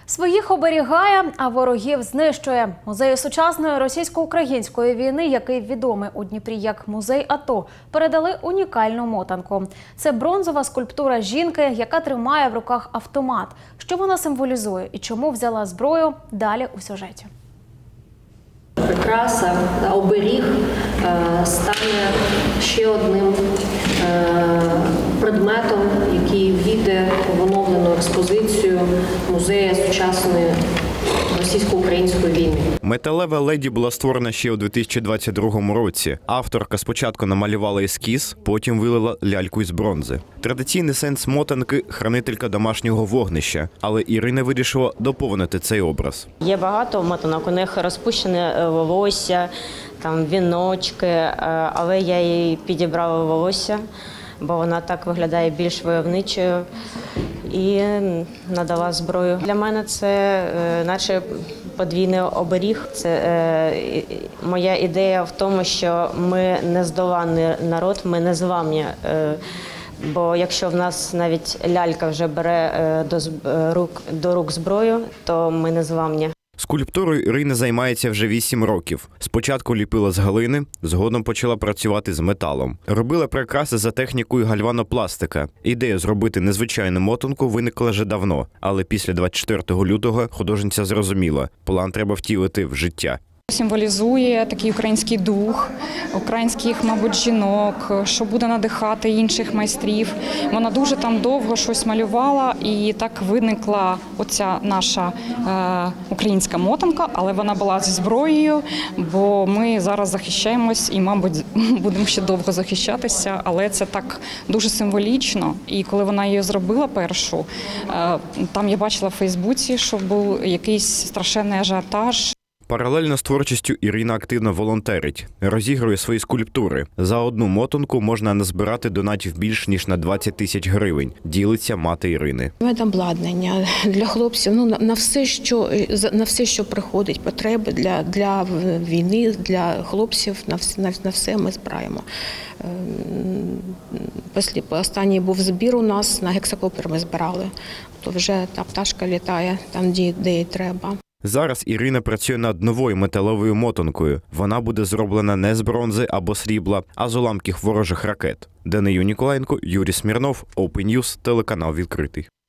Своїх оберігає, а ворогів знищує. Музею сучасної російсько-української війни, який відомий у Дніпрі як музей АТО, передали унікальну мотанку. Це бронзова скульптура жінки, яка тримає в руках автомат. Що вона символізує і чому взяла зброю – далі у сюжеті. Прикраса, оберіг стане ще одним предметом, який війде в оновлену експозицію Музею сучасної російсько-української війни. Металева леді була створена ще у 2022 році. Авторка спочатку намалювала ескіз, потім вилила ляльку із бронзи. Традиційний сенс мотанки – хранителька домашнього вогнища, але Ірина вирішила доповнити цей образ. Є багато мотанок, у них розпущене волосся, там віночки, але я їй підібрала волосся, бо вона так виглядає більш войовничою, і надала зброю. Для мене це наче подвійний оберіг. Це моя ідея в тому, що ми нездоланний народ, ми незламні. Бо якщо в нас навіть лялька вже бере до рук зброю, то ми незламні. Скульптурою Ірина займається вже 8 років. Спочатку ліпила з глини, згодом почала працювати з металом. Робила прикраси за технікою гальванопластика. Ідея зробити незвичайну мотанку виникла вже давно, але після 24 лютого художниця зрозуміла – план треба втілити в життя. Символізує такий український дух, українських, мабуть, жінок, що буде надихати інших майстрів. Вона дуже там довго щось малювала, і так виникла оця наша українська мотанка, але вона була зі зброєю, бо ми зараз захищаємось і, мабуть, будемо ще довго захищатися, але це так дуже символічно. І коли вона її зробила першу, там я бачила в Фейсбуці, що був якийсь страшенний ажіотаж. Паралельно з творчістю Ірина активно волонтерить, розігрує свої скульптури. За одну мотанку можна назбирати донатів більш ніж на 20 тисяч гривень, ділиться мати Ірини. Медобладнання для хлопців, на все, що приходить, потреби для війни, для хлопців, на все ми збираємо. Останній був збір у нас, на гексакоптер ми збирали, то вже та пташка літає там, де їй треба. Зараз Ірина працює над новою металовою мотанкою. Вона буде зроблена не з бронзи або срібла, а з уламків ворожих ракет. Данию Ніколаєнко, Юрій Смірнов, Open News, телеканал «Відкритий».